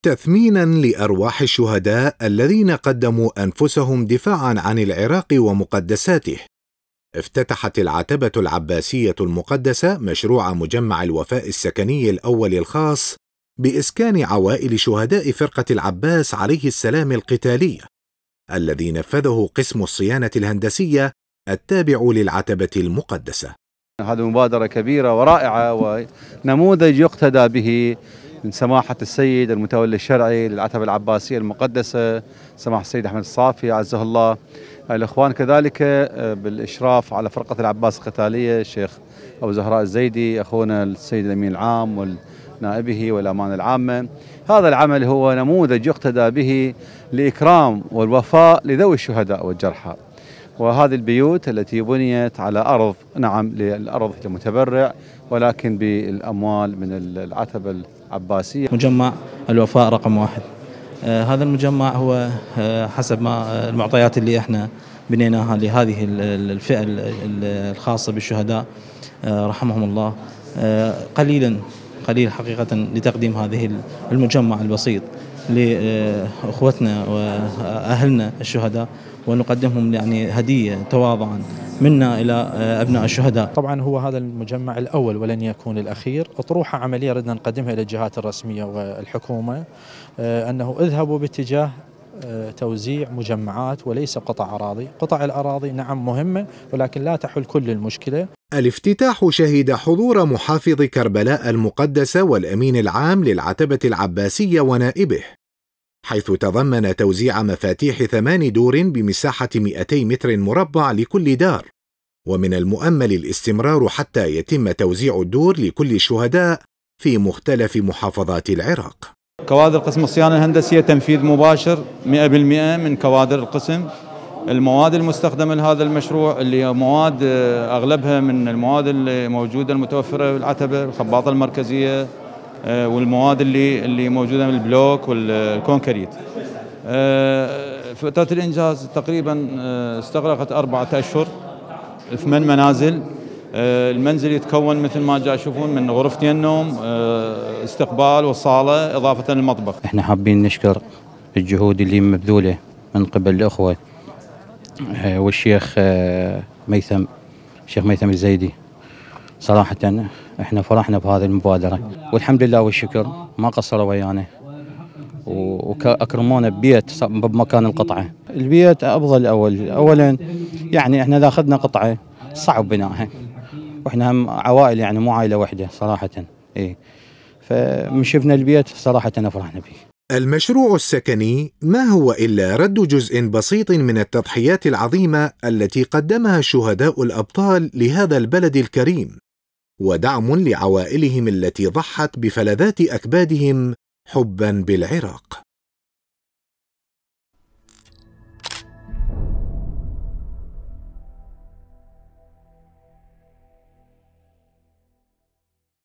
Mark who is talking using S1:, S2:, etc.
S1: تثمينا لأرواح الشهداء الذين قدموا أنفسهم دفاعا عن العراق ومقدساته، افتتحت العتبة العباسية المقدسة مشروع مجمع الوفاء السكني الأول الخاص بإسكان عوائل شهداء فرقة العباس عليه السلام القتالية، الذي نفذه قسم الصيانة الهندسية التابع للعتبة المقدسة.
S2: هذه مبادرة كبيرة ورائعة ونموذج يقتدى به من سماحة السيد المتولي الشرعي للعتبة العباسية المقدسة سماحة السيد أحمد الصافي عزه الله. الإخوان كذلك بالإشراف على فرقة العباس القتالية الشيخ أبو زهراء الزيدي، أخونا السيد الأمين العام ونائبه والأمانة العامة. هذا العمل هو نموذج يقتدى به لإكرام والوفاء لذوي الشهداء والجرحى. وهذه البيوت التي بنيت على أرض، نعم للأرض المتبرع، ولكن بالأموال من العتبة العباسية.
S3: مجمع الوفاء رقم 1. هذا المجمع هو حسب ما المعطيات اللي احنا بنيناها لهذه الفئة الخاصة بالشهداء رحمهم الله، قليل حقيقة لتقديم هذه المجمع البسيط لأخوتنا وأهلنا الشهداء، ونقدمهم يعني هدية تواضعا منا إلى أبناء الشهداء.
S4: طبعا هو هذا المجمع الأول ولن يكون الأخير. أطروحة عملية ردنا نقدمها إلى الجهات الرسمية والحكومة، أنه اذهبوا باتجاه توزيع مجمعات وليس قطع أراضي. قطع الأراضي نعم مهمة، ولكن لا تحل كل المشكلة.
S1: الافتتاح شهد حضور محافظ كربلاء المقدسة والأمين العام للعتبة العباسية ونائبه، حيث تضمن توزيع مفاتيح 8 دور بمساحة 200 متر مربع لكل دار، ومن المؤمل الاستمرار حتى يتم توزيع الدور لكل الشهداء في مختلف محافظات العراق.
S2: كوادر قسم الصيانة الهندسية تنفيذ مباشر 100% من كوادر القسم. المواد المستخدمة لهذا المشروع اللي مواد أغلبها من المواد الموجودة المتوفرة بالعتبة، الخباطة المركزية والمواد اللي موجودة من البلوك والكونكريت. فترة الإنجاز تقريبا استغرقت 4 أشهر، 8 منازل. المنزل يتكون مثل ما جاي تشوفون من غرفتين نوم، استقبال وصالة إضافة للمطبخ.
S5: احنا حابين نشكر الجهود اللي مبذولة من قبل الأخوة والشيخ ميثم، الشيخ ميثم الزيدي. صراحة احنا فرحنا بهذه المبادرة والحمد لله والشكر، ما قصروا ويانا واكرمونا ببيت بمكان القطعة. البيت افضل اولا يعني احنا اذا اخذنا قطعة صعب بنائها، واحنا هم عوائل يعني مو عائلة واحدة صراحة. فمن شفنا البيت صراحة فرحنا به.
S1: المشروع السكني ما هو إلا رد جزء بسيط من التضحيات العظيمة التي قدمها الشهداء الأبطال لهذا البلد الكريم، ودعم لعوائلهم التي ضحت بفلذات أكبادهم حبا بالعراق.